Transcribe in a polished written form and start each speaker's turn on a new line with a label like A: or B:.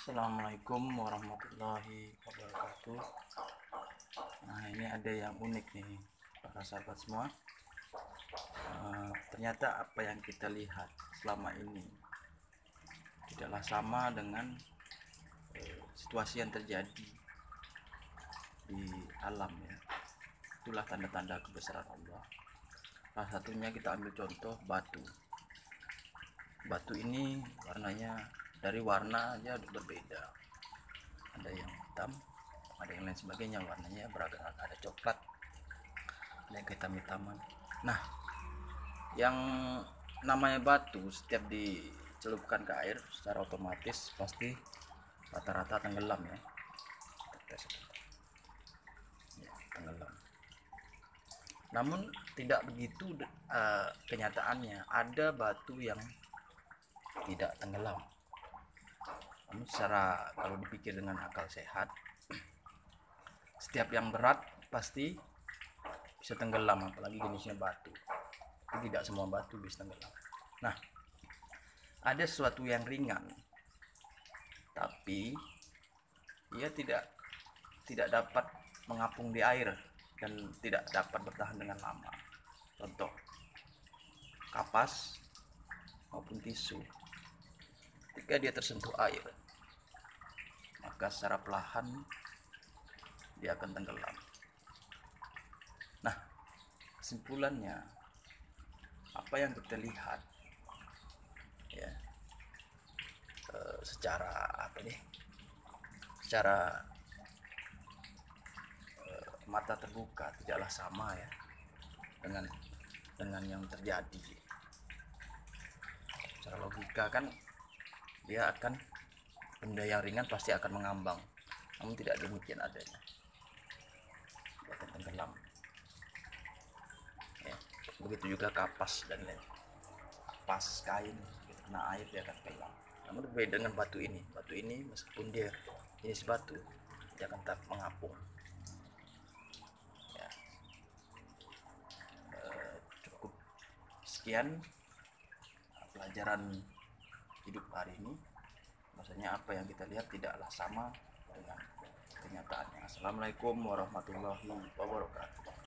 A: Assalamualaikum warahmatullahi wabarakatuh. Nah, ini ada yang unik nih para sahabat semua. Ternyata apa yang kita lihat selama ini tidaklah sama dengan situasi yang terjadi di alam ya. Itulah tanda-tanda kebesaran Allah. Salah satunya kita ambil contoh batu. Batu ini warnanya dari warna aja berbeda. Ada yang hitam, ada yang lain sebagainya, warnanya beragam, ada coklat, ada yang hitam-hitaman. Nah, yang namanya batu setiap dicelupkan ke air secara otomatis pasti rata-rata tenggelam ya. Tenggelam. Namun tidak begitu kenyataannya. Ada batu yang tidak tenggelam. Namun secara kalau dipikir dengan akal sehat, setiap yang berat pasti bisa tenggelam, apalagi jenisnya batu. Tapi tidak semua batu bisa tenggelam. Nah, ada sesuatu yang ringan, tapi ia tidak dapat mengapung di air dan tidak dapat bertahan dengan lama. Contoh, kapas maupun tisu. Ketika dia tersentuh air, maka secara perlahan dia akan tenggelam. Nah, kesimpulannya apa yang kita lihat ya, secara mata terbuka tidaklah sama ya dengan yang terjadi. Secara logika kan dia akan, benda yang ringan pasti akan mengambang, namun tidak demikian adanya, dia akan tenggelam ya. Begitu juga kapas dan lain, kapas kain kena air dia akan tenggelam. Namun berbeda dengan batu ini. Batu ini meskipun dia jenis batu, dia akan tetap mengapung ya. Cukup sekian pelajaran hidup hari ini. Maksudnya apa yang kita lihat tidaklah sama dengan kenyataannya. Assalamualaikum warahmatullahi wabarakatuh.